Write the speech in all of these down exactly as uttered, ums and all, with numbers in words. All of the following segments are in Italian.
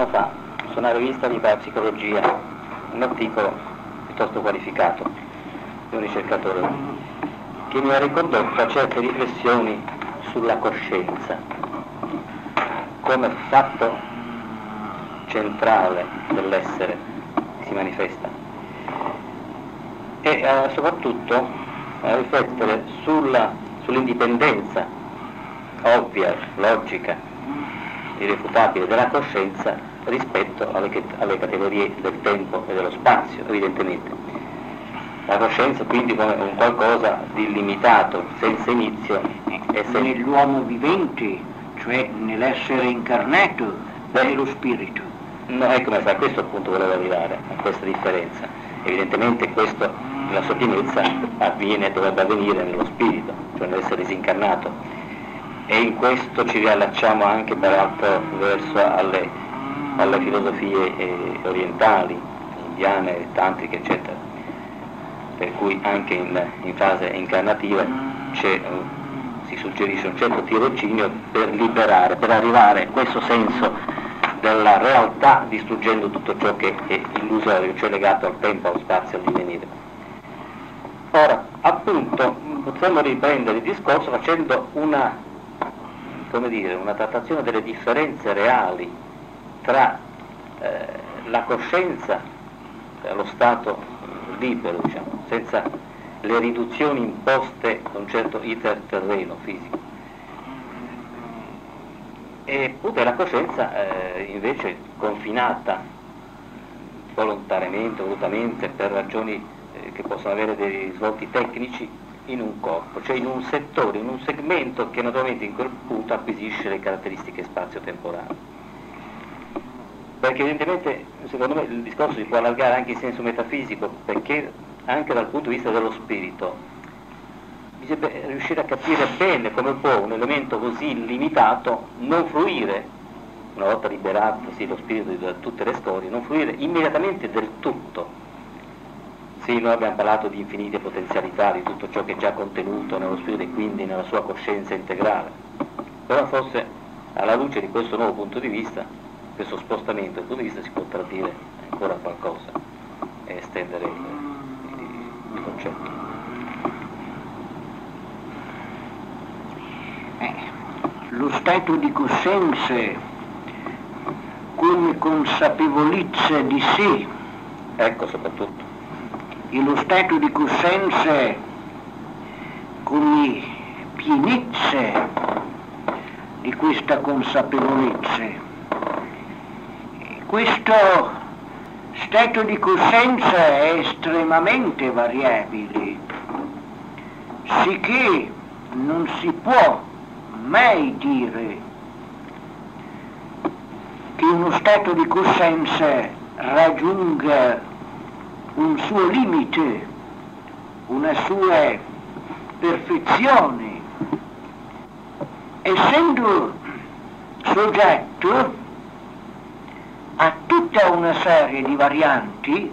fa su una rivista di parapsicologia un articolo piuttosto qualificato di un ricercatore che mi ha ricondotto a certe riflessioni sulla coscienza come fatto centrale dell'essere che si manifesta e eh, soprattutto a riflettere sulla, sull'indipendenza ovvia, logica, irrefutabile della coscienza rispetto alle, alle categorie del tempo e dello spazio, evidentemente. La coscienza quindi come un qualcosa di illimitato, senza inizio e senza... Nell'uomo vivente, cioè nell'essere incarnato dello spirito. No, ecco, ma a questo appunto volevo arrivare, a questa differenza. Evidentemente questo, nella sua pienezza, avviene, dovrebbe avvenire nello spirito, cioè nell'essere disincarnato. E in questo ci riallacciamo anche per altro verso alle, alle filosofie eh, orientali, indiane, tantriche, eccetera. Per cui anche in, in fase incarnativa c'è, uh, si suggerisce un certo tirocinio per liberare, per arrivare a questo senso della realtà, distruggendo tutto ciò che è illusorio, cioè legato al tempo, allo spazio, al divenire. Ora, appunto, potremmo riprendere il discorso facendo una, come dire, una trattazione delle differenze reali tra eh, la coscienza, lo stato libero, diciamo, senza le riduzioni imposte da un certo iter terreno fisico. E pure la coscienza eh, invece confinata volontariamente, volutamente, per ragioni eh, che possono avere dei risvolti tecnici in un corpo, cioè in un settore, in un segmento che naturalmente in quel punto acquisisce le caratteristiche spazio-temporali. Perché evidentemente, secondo me, il discorso si può allargare anche in senso metafisico, perché anche dal punto di vista dello spirito bisogna riuscire a capire bene come può un elemento così limitato non fruire, una volta liberatosi lo spirito da tutte le scorie, non fruire immediatamente del tutto. Sì, noi abbiamo parlato di infinite potenzialità, di tutto ciò che è già contenuto nello spirito e quindi nella sua coscienza integrale, però forse alla luce di questo nuovo punto di vista, questo spostamento del punto di vista, si potrà dire ancora qualcosa e estendere il, il, il concetto. Lo stato di coscienza come consapevolezza di sé, ecco, soprattutto, e lo stato di coscienza come pienezza di questa consapevolezza. Questo stato di coscienza è estremamente variabile, sicché non si può mai dire che uno stato di coscienza raggiunga un suo limite, una sua perfezione, essendo soggetto a tutta una serie di varianti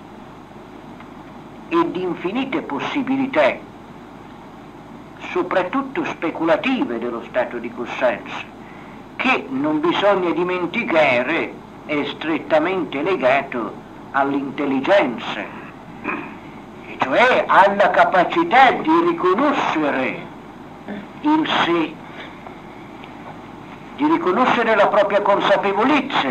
e di infinite possibilità, soprattutto speculative dello stato di coscienza, che non bisogna dimenticare è strettamente legato all'intelligenza, e cioè alla capacità di riconoscere il sé, di riconoscere la propria consapevolezza,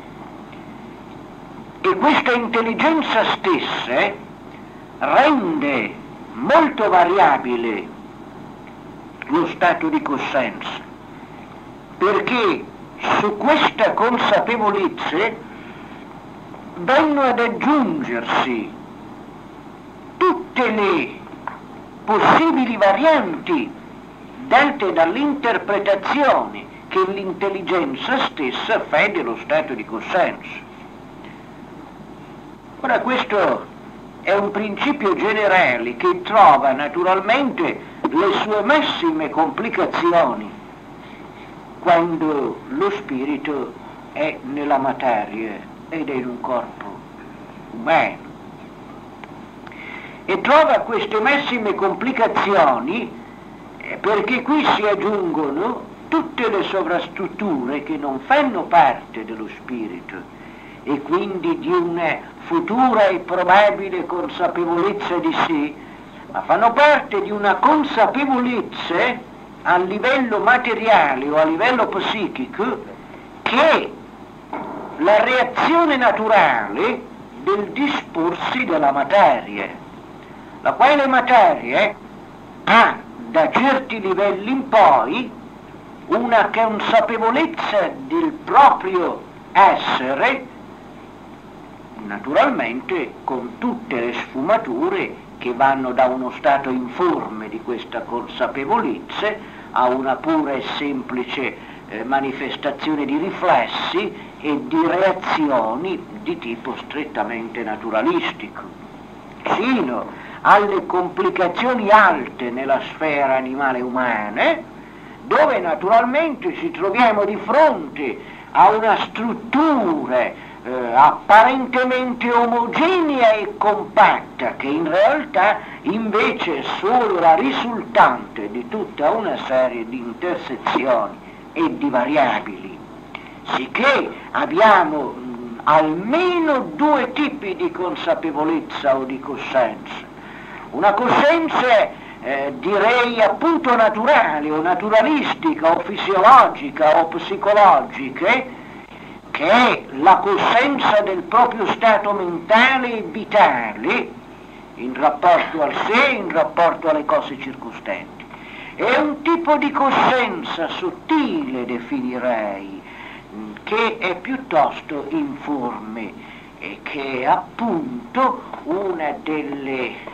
e questa intelligenza stessa rende molto variabile lo stato di coscienza, perché su questa consapevolezza vanno ad aggiungersi tutte le possibili varianti date dall'interpretazione che l'intelligenza stessa fa dello stato di coscienza. Ora, questo è un principio generale che trova naturalmente le sue massime complicazioni quando lo spirito è nella materia ed è in un corpo umano, e trova queste massime complicazioni perché qui si aggiungono tutte le sovrastrutture che non fanno parte dello spirito e quindi di una futura e probabile consapevolezza di sé, ma fanno parte di una consapevolezza a livello materiale o a livello psichico che è la reazione naturale del disporsi della materia, la quale materia ha da certi livelli in poi una consapevolezza del proprio essere, naturalmente con tutte le sfumature che vanno da uno stato informe di questa consapevolezza a una pura e semplice eh, manifestazione di riflessi e di reazioni di tipo strettamente naturalistico, sino alle complicazioni alte nella sfera animale umana, dove naturalmente ci troviamo di fronte a una struttura eh, apparentemente omogenea e compatta, che in realtà invece è solo la risultante di tutta una serie di intersezioni e di variabili, sicché abbiamo mh, almeno due tipi di consapevolezza o di coscienza. Una coscienza Eh, direi appunto naturale o naturalistica o fisiologica o psicologica, che è la coscienza del proprio stato mentale e vitale in rapporto al sé, in rapporto alle cose circostanti. È un tipo di coscienza sottile, definirei, che è piuttosto informe e che è appunto una delle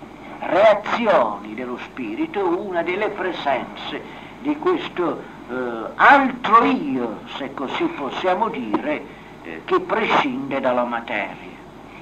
reazioni dello spirito, una delle presenze di questo eh, altro io, se così possiamo dire, eh, che prescinde dalla materia.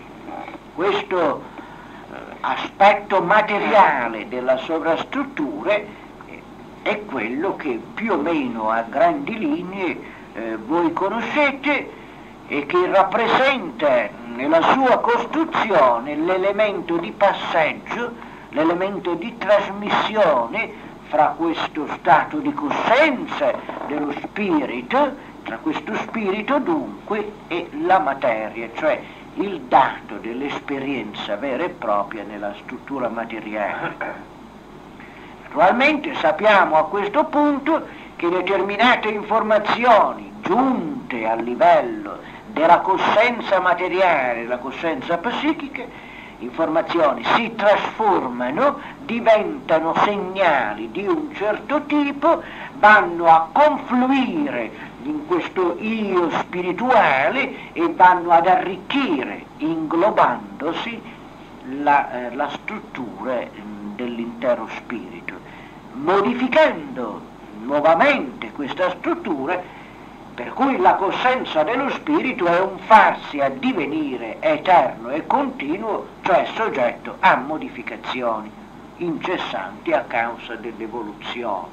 Questo eh, aspetto materiale della sovrastruttura eh, è quello che più o meno a grandi linee eh, voi conoscete e che rappresenta nella sua costruzione l'elemento di passaggio, l'elemento di trasmissione fra questo stato di coscienza dello spirito, tra questo spirito dunque e la materia, cioè il dato dell'esperienza vera e propria nella struttura materiale. Naturalmente sappiamo a questo punto che determinate informazioni giunte a livello della coscienza materiale, della coscienza psichica, informazioni si trasformano, diventano segnali di un certo tipo, vanno a confluire in questo io spirituale e vanno ad arricchire, inglobandosi, la, eh, la struttura dell'intero spirito, modificando nuovamente questa struttura, per cui la coscienza dello spirito è un farsi a divenire eterno e continuo, cioè soggetto a modificazioni incessanti a causa dell'evoluzione.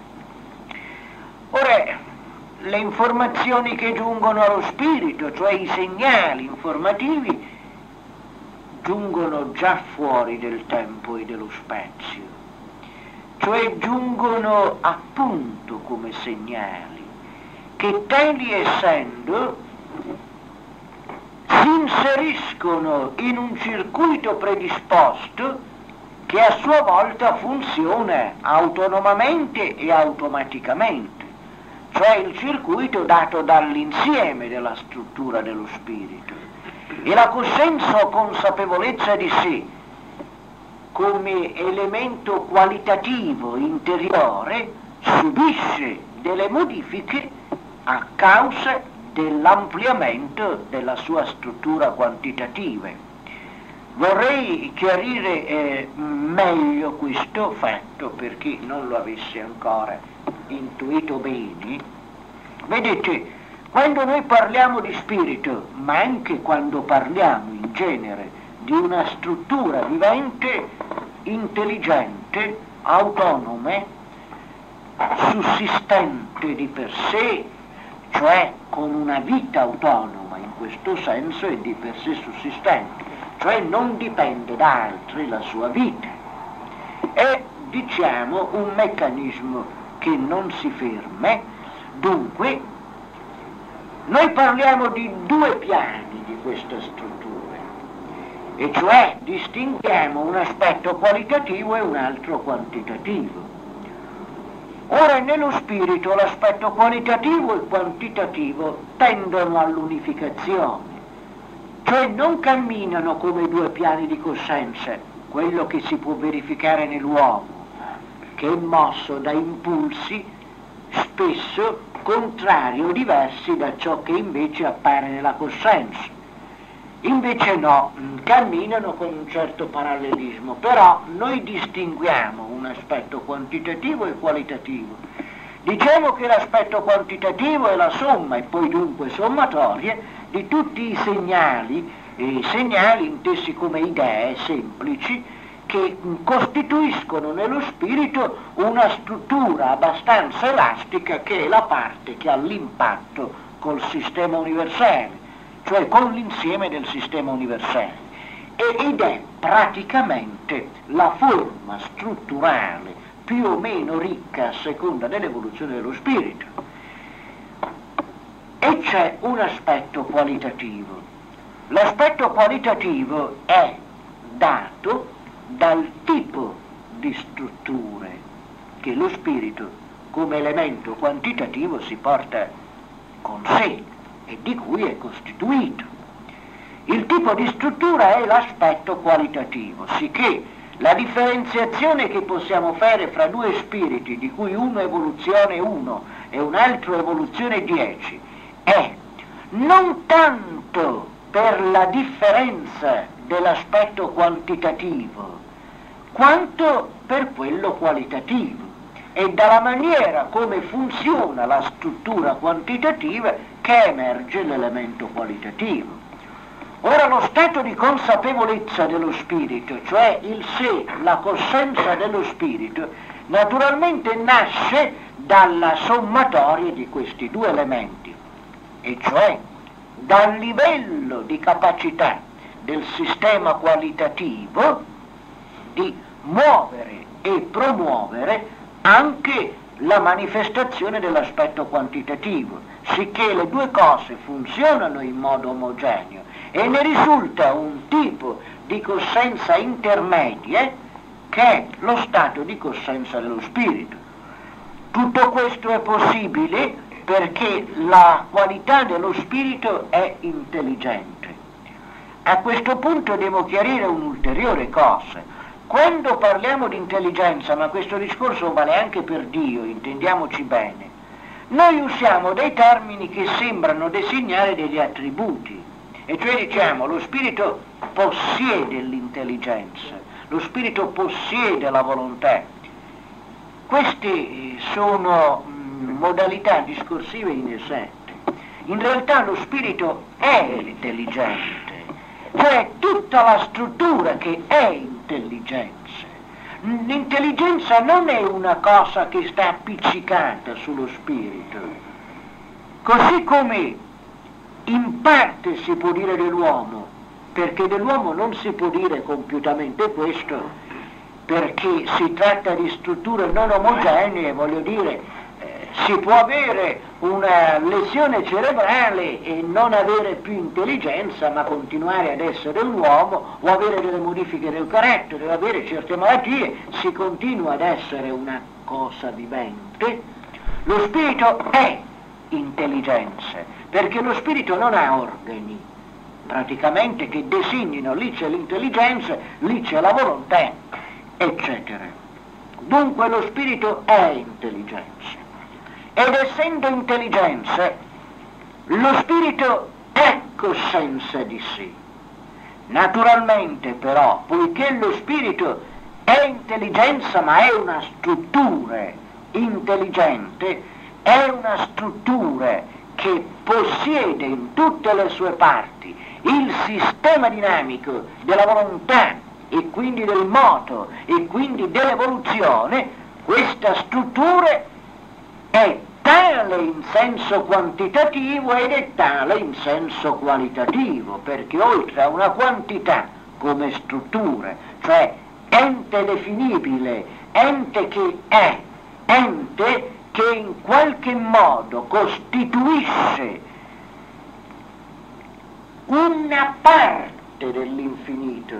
Ora, le informazioni che giungono allo spirito, cioè i segnali informativi, giungono già fuori del tempo e dello spazio, cioè giungono appunto come segnali, che tali essendo si inseriscono in un circuito predisposto che a sua volta funziona autonomamente e automaticamente, cioè il circuito dato dall'insieme della struttura dello spirito. E la coscienza o consapevolezza di sé come elemento qualitativo interiore subisce delle modifiche a causa dell'ampliamento della sua struttura quantitativa. Vorrei chiarire eh, meglio questo fatto per chi non lo avesse ancora intuito bene. Vedete, quando noi parliamo di spirito, ma anche quando parliamo in genere di una struttura vivente, intelligente, autonoma, sussistente di per sé, cioè con una vita autonoma in questo senso e di per sé sussistente, cioè non dipende da altri la sua vita. È, diciamo, un meccanismo che non si ferme. Dunque, noi parliamo di due piani di questa struttura, e cioè distinguiamo un aspetto qualitativo e un altro quantitativo. Ora, nello spirito l'aspetto qualitativo e quantitativo tendono all'unificazione, cioè non camminano come due piani di coscienza, quello che si può verificare nell'uomo, che è mosso da impulsi spesso contrari o diversi da ciò che invece appare nella coscienza. Invece no, camminano con un certo parallelismo, però noi distinguiamo un aspetto quantitativo e qualitativo. Diciamo che l'aspetto quantitativo è la somma, e poi dunque sommatoria, di tutti i segnali, eh, segnali intesi come idee semplici, che costituiscono nello spirito una struttura abbastanza elastica, che è la parte che ha l'impatto col sistema universale, cioè con l'insieme del sistema universale, ed è praticamente la forma strutturale più o meno ricca a seconda dell'evoluzione dello spirito. E c'è un aspetto qualitativo. L'aspetto qualitativo è dato dal tipo di strutture che lo spirito come elemento quantitativo si porta con sé e di cui è costituito. Il tipo di struttura è l'aspetto qualitativo, sicché la differenziazione che possiamo fare fra due spiriti, di cui uno è evoluzione uno e un altro evoluzione dieci, è non tanto per la differenza dell'aspetto quantitativo, quanto per quello qualitativo, e dalla maniera come funziona la struttura quantitativa che emerge l'elemento qualitativo. Ora, lo stato di consapevolezza dello spirito, cioè il sé, la coscienza dello spirito, naturalmente nasce dalla sommatoria di questi due elementi, e cioè dal livello di capacità del sistema qualitativo di muovere e promuovere anche la manifestazione dell'aspetto quantitativo, sicché le due cose funzionano in modo omogeneo e ne risulta un tipo di coscienza intermedia che è lo stato di coscienza dello spirito. Tutto questo è possibile perché la qualità dello spirito è intelligente. A questo punto devo chiarire un'ulteriore cosa. Quando parliamo di intelligenza, ma questo discorso vale anche per Dio, intendiamoci bene, noi usiamo dei termini che sembrano designare degli attributi, e cioè diciamo lo spirito possiede l'intelligenza, lo spirito possiede la volontà. Queste sono mh, modalità discorsive inesette. In realtà lo spirito è intelligente, cioè tutta la struttura che è intelligenza. L'intelligenza non è una cosa che sta appiccicata sullo spirito, così come in parte si può dire dell'uomo, perché dell'uomo non si può dire compiutamente questo, perché si tratta di strutture non omogenee, voglio dire, si può avere una lesione cerebrale e non avere più intelligenza, ma continuare ad essere un uomo, o avere delle modifiche del carattere, o avere certe malattie, si continua ad essere una cosa vivente. Lo spirito è intelligenza, perché lo spirito non ha organi, praticamente, che designino, lì c'è l'intelligenza, lì c'è la volontà, eccetera. Dunque lo spirito è intelligenza. Ed essendo intelligenza, lo spirito è coscienza di sé. Naturalmente però, poiché lo spirito è intelligenza ma è una struttura intelligente, è una struttura che possiede in tutte le sue parti il sistema dinamico della volontà e quindi del moto e quindi dell'evoluzione, questa struttura è tale in senso quantitativo ed è tale in senso qualitativo, perché oltre a una quantità come struttura, cioè ente definibile, ente che è, ente che in qualche modo costituisce una parte dell'infinito,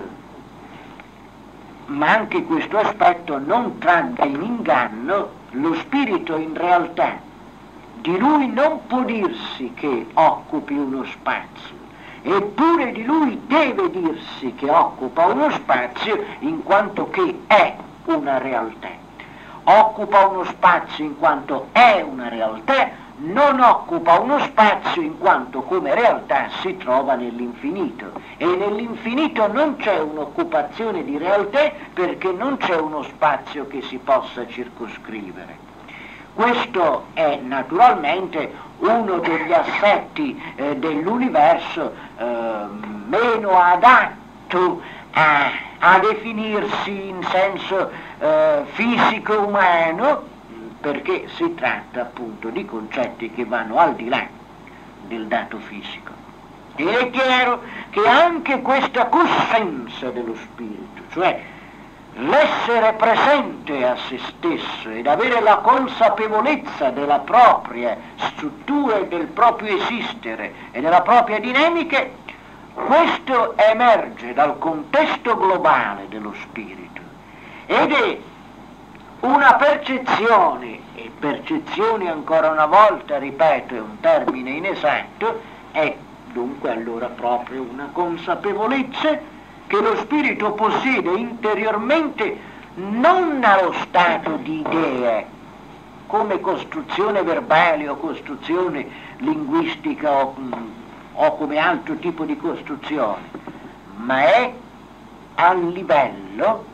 ma anche questo aspetto non tragga in inganno lo spirito. In realtà di lui non può dirsi che occupi uno spazio, eppure di lui deve dirsi che occupa uno spazio in quanto che è una realtà. Occupa uno spazio in quanto è una realtà, non occupa uno spazio in quanto come realtà si trova nell'infinito, e nell'infinito non c'è un'occupazione di realtà perché non c'è uno spazio che si possa circoscrivere. Questo è naturalmente uno degli assetti eh, dell'universo eh, meno adatto a, a definirsi in senso eh, fisico umano, perché si tratta appunto di concetti che vanno al di là del dato fisico. Ed è chiaro che anche questa coscienza dello spirito, cioè l'essere presente a se stesso ed avere la consapevolezza della propria struttura e del proprio esistere e della propria dinamica, questo emerge dal contesto globale dello spirito ed è una percezione, e percezione ancora una volta, ripeto, è un termine inesatto, è dunque allora proprio una consapevolezza che lo spirito possiede interiormente, non allo stato di idee, come costruzione verbale o costruzione linguistica o, o come altro tipo di costruzione, ma è a livello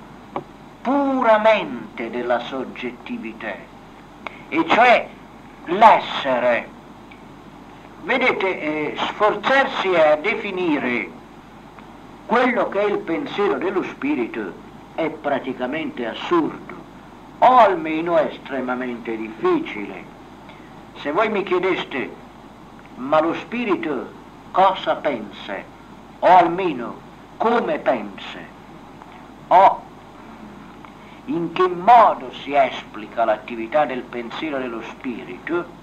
puramente della soggettività, e cioè l'essere. Vedete, eh, sforzarsi a definire quello che è il pensiero dello spirito è praticamente assurdo, o almeno è estremamente difficile. Se voi mi chiedeste, ma lo spirito cosa pensa, o almeno come pensa, o in che modo si esplica l'attività del pensiero dello spirito,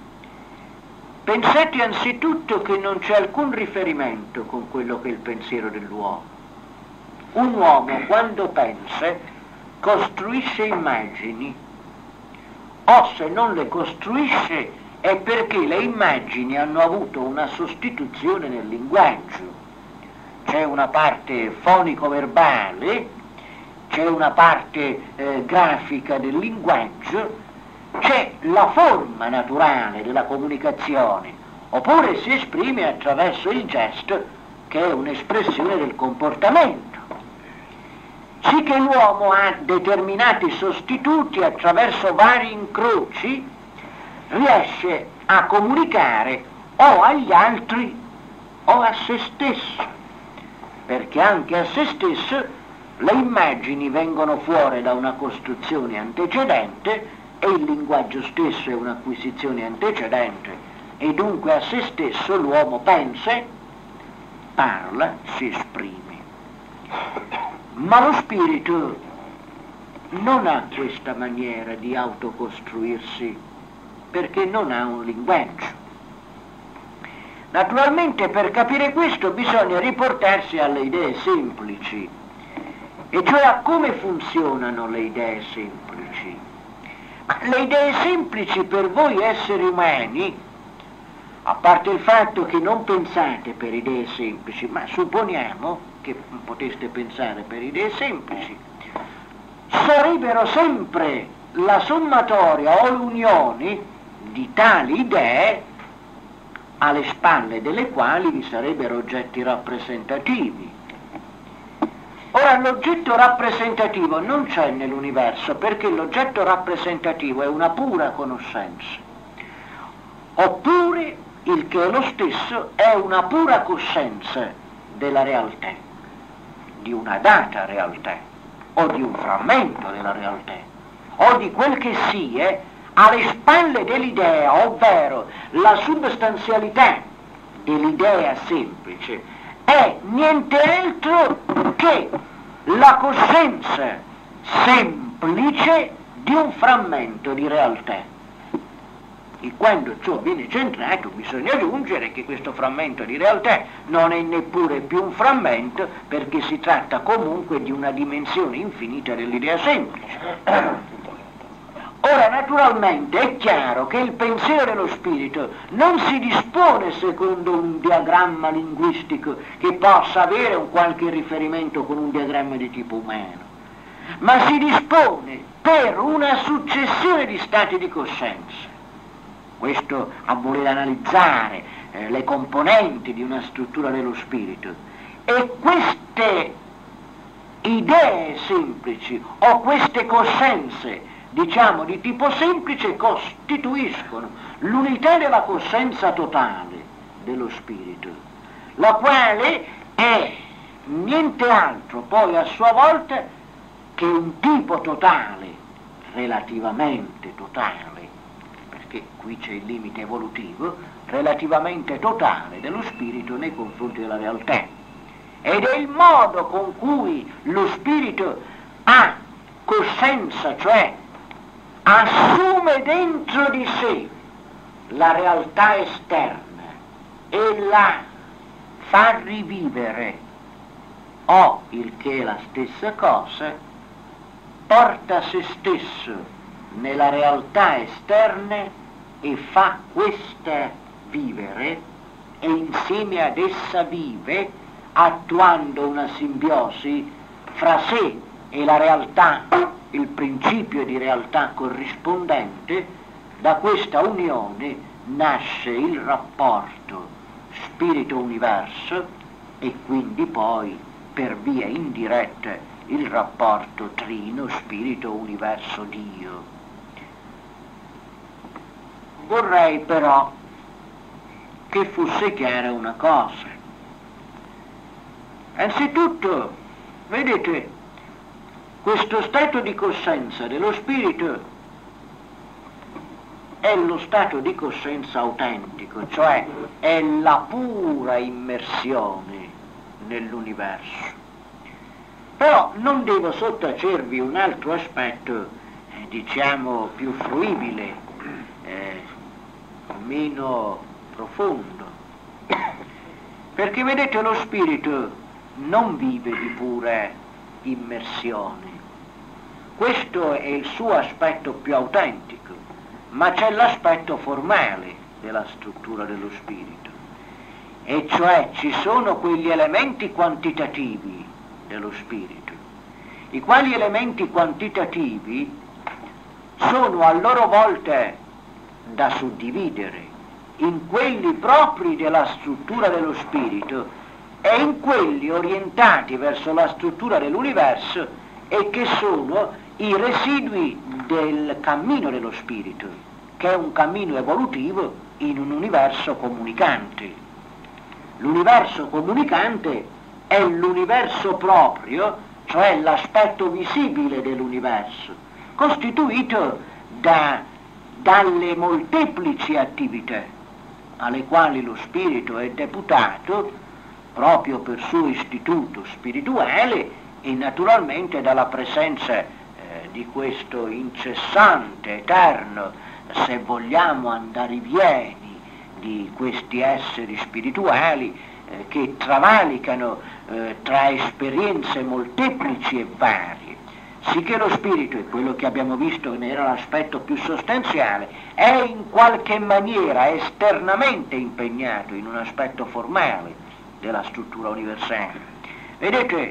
pensate anzitutto che non c'è alcun riferimento con quello che è il pensiero dell'uomo. Un uomo quando pensa costruisce immagini, o se non le costruisce è perché le immagini hanno avuto una sostituzione nel linguaggio. C'è una parte fonico-verbale, c'è una parte eh, grafica del linguaggio, c'è la forma naturale della comunicazione, oppure si esprime attraverso il gesto, che è un'espressione del comportamento. Sì che l'uomo ha determinati sostituti, attraverso vari incroci riesce a comunicare o agli altri o a se stesso, perché anche a se stesso le immagini vengono fuori da una costruzione antecedente e il linguaggio stesso è un'acquisizione antecedente, e dunque a se stesso l'uomo pensa, parla, si esprime. Ma lo spirito non ha questa maniera di autocostruirsi, perché non ha un linguaggio. Naturalmente per capire questo bisogna riportarsi alle idee semplici, e cioè a come funzionano le idee semplici. Le idee semplici per voi esseri umani, a parte il fatto che non pensate per idee semplici, ma supponiamo che poteste pensare per idee semplici, sarebbero sempre la sommatoria o l'unione di tali idee alle spalle delle quali vi sarebbero oggetti rappresentativi. Ora, l'oggetto rappresentativo non c'è nell'universo, perché l'oggetto rappresentativo è una pura conoscenza, oppure il che è lo stesso è una pura coscienza della realtà, di una data realtà, o di un frammento della realtà, o di quel che sia alle spalle dell'idea, ovvero la substanzialità dell'idea semplice è niente altro che la coscienza semplice di un frammento di realtà. E quando ciò viene centrato bisogna aggiungere che questo frammento di realtà non è neppure più un frammento, perché si tratta comunque di una dimensione infinita dell'idea semplice. Ora, naturalmente, è chiaro che il pensiero dello spirito non si dispone secondo un diagramma linguistico che possa avere un qualche riferimento con un diagramma di tipo umano, ma si dispone per una successione di stati di coscienza. Questo a voler analizzare eh, le componenti di una struttura dello spirito. E queste idee semplici o queste coscienze, diciamo di tipo semplice, costituiscono l'unità della coscienza totale dello spirito, la quale è niente altro poi a sua volta che un tipo totale, relativamente totale, che qui c'è il limite evolutivo, relativamente totale dello spirito nei confronti della realtà. Ed è il modo con cui lo spirito ha coscienza, cioè assume dentro di sé la realtà esterna e la fa rivivere, o, il che è la stessa cosa, porta se stesso nella realtà esterna e fa questa vivere, e insieme ad essa vive, attuando una simbiosi fra sé e la realtà, il principio di realtà corrispondente. Da questa unione nasce il rapporto spirito-universo e quindi poi per via indiretta il rapporto trino spirito-universo-Dio. Vorrei però che fosse chiara una cosa. Anzitutto, vedete, questo stato di coscienza dello spirito è lo stato di coscienza autentico, cioè è la pura immersione nell'universo. Però non devo sottacervi un altro aspetto, eh, diciamo, più fruibile, eh, meno profondo, perché vedete lo spirito non vive di pura immersione. Questo è il suo aspetto più autentico, ma c'è l'aspetto formale della struttura dello spirito, e cioè ci sono quegli elementi quantitativi dello spirito, i quali elementi quantitativi sono a loro volta da suddividere in quelli propri della struttura dello spirito e in quelli orientati verso la struttura dell'universo e che sono i residui del cammino dello spirito, che è un cammino evolutivo in un universo comunicante. L'universo comunicante è l'universo proprio, cioè l'aspetto visibile dell'universo, costituito da, dalle molteplici attività alle quali lo spirito è deputato proprio per suo istituto spirituale e naturalmente dalla presenza eh, di questo incessante, eterno, se vogliamo andarivieni di questi esseri spirituali eh, che travalicano eh, tra esperienze molteplici e varie, sicché lo spirito, e quello che abbiamo visto ne era l'aspetto più sostanziale, è in qualche maniera esternamente impegnato in un aspetto formale della struttura universale. Vedete,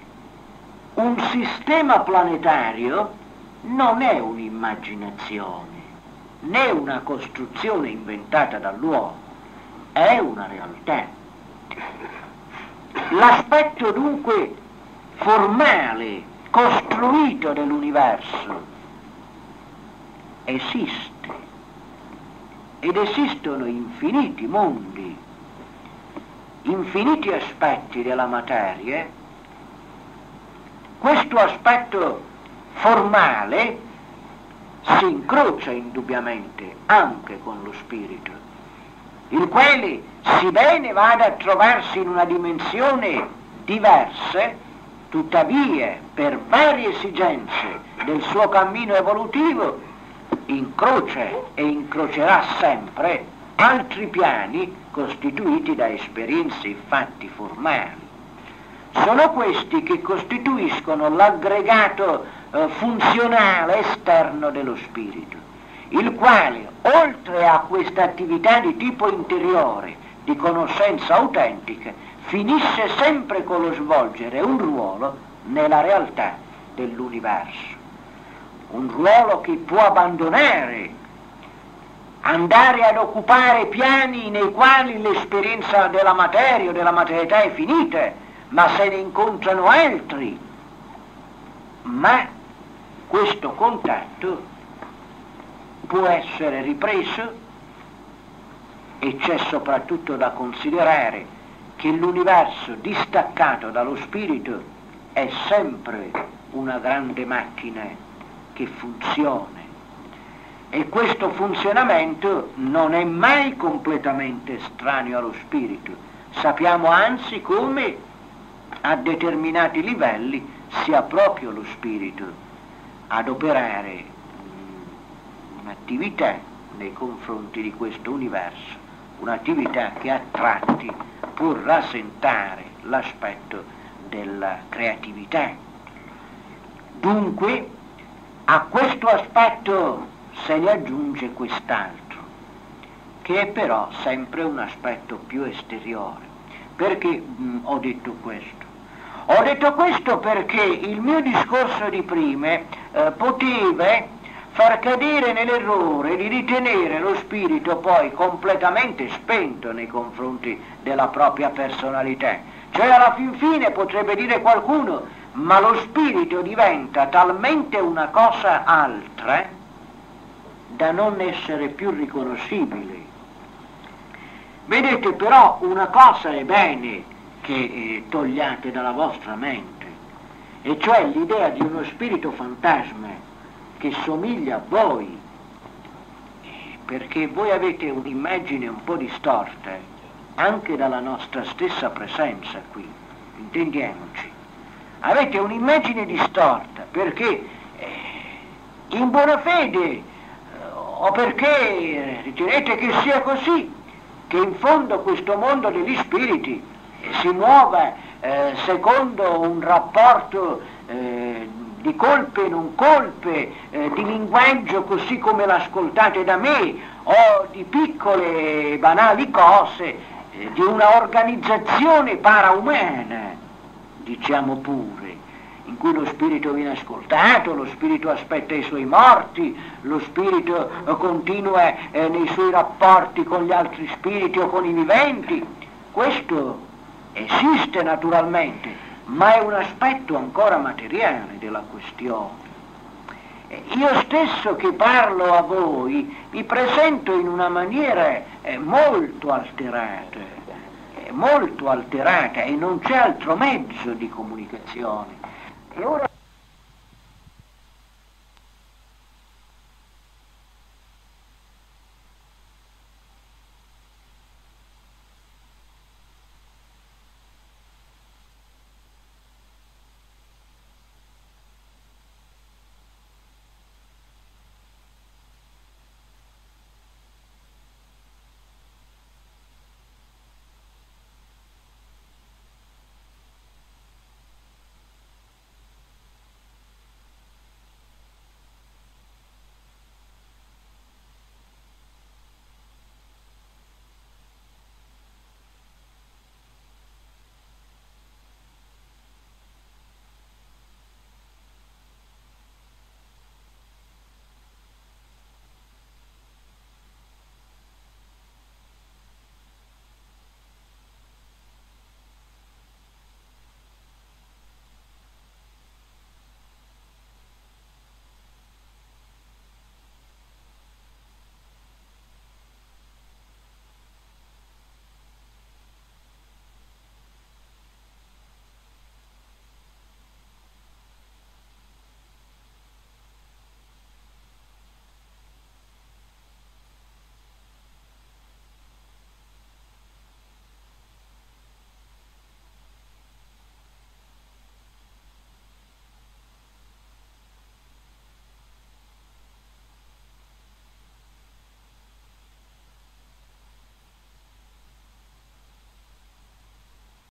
un sistema planetario non è un'immaginazione, né una costruzione inventata dall'uomo, è una realtà. L'aspetto dunque formale, costruito dell'universo, esiste, ed esistono infiniti mondi, infiniti aspetti della materia. Questo aspetto formale si incrocia indubbiamente anche con lo spirito, il quale, sebbene vada a trovarsi in una dimensione diversa, tuttavia per varie esigenze del suo cammino evolutivo incrocia e incrocerà sempre altri piani costituiti da esperienze e fatti formali. Sono questi che costituiscono l'aggregato eh, funzionale esterno dello spirito, il quale, oltre a questa attività di tipo interiore, di conoscenza autentica, finisce sempre con lo svolgere un ruolo nella realtà dell'universo. Un ruolo che può abbandonare, andare ad occupare piani nei quali l'esperienza della materia o della materialità è finita, ma se ne incontrano altri. Ma questo contatto può essere ripreso e c'è soprattutto da considerare che l'universo distaccato dallo spirito è sempre una grande macchina che funziona. E questo funzionamento non è mai completamente estraneo allo spirito. Sappiamo anzi come a determinati livelli sia proprio lo spirito ad operare un'attività nei confronti di questo universo, un'attività che a tratti può rasentare l'aspetto della creatività. Dunque, a questo aspetto se ne aggiunge quest'altro, che è però sempre un aspetto più esteriore. Perché mh, ho detto questo? Ho detto questo perché il mio discorso di prima eh, poteva far cadere nell'errore di ritenere lo spirito poi completamente spento nei confronti della propria personalità. Cioè alla fin fine potrebbe dire qualcuno, ma lo spirito diventa talmente una cosa altra da non essere più riconoscibile. Vedete, però una cosa è bene che eh, togliate dalla vostra mente, e cioè l'idea di uno spirito fantasma che somiglia a voi, eh, perché voi avete un'immagine un po' distorta anche dalla nostra stessa presenza qui, intendiamoci. Avete un'immagine distorta perché eh, in buona fede eh, o perché ritenete che sia così, che in fondo questo mondo degli spiriti eh, si muova eh, secondo un rapporto eh, di colpe e non colpe, eh, di linguaggio così come l'ascoltate da me, o di piccole e banali cose, eh, di una organizzazione paraumana, diciamo pure, in cui lo spirito viene ascoltato, lo spirito aspetta i suoi morti, lo spirito eh, continua eh, nei suoi rapporti con gli altri spiriti o con i viventi. Questo esiste naturalmente, ma è un aspetto ancora materiale della questione. Eh, io stesso che parlo a voi mi presento in una maniera eh, molto alterata, eh, molto alterata, e non c'è altro mezzo di comunicazione. E ora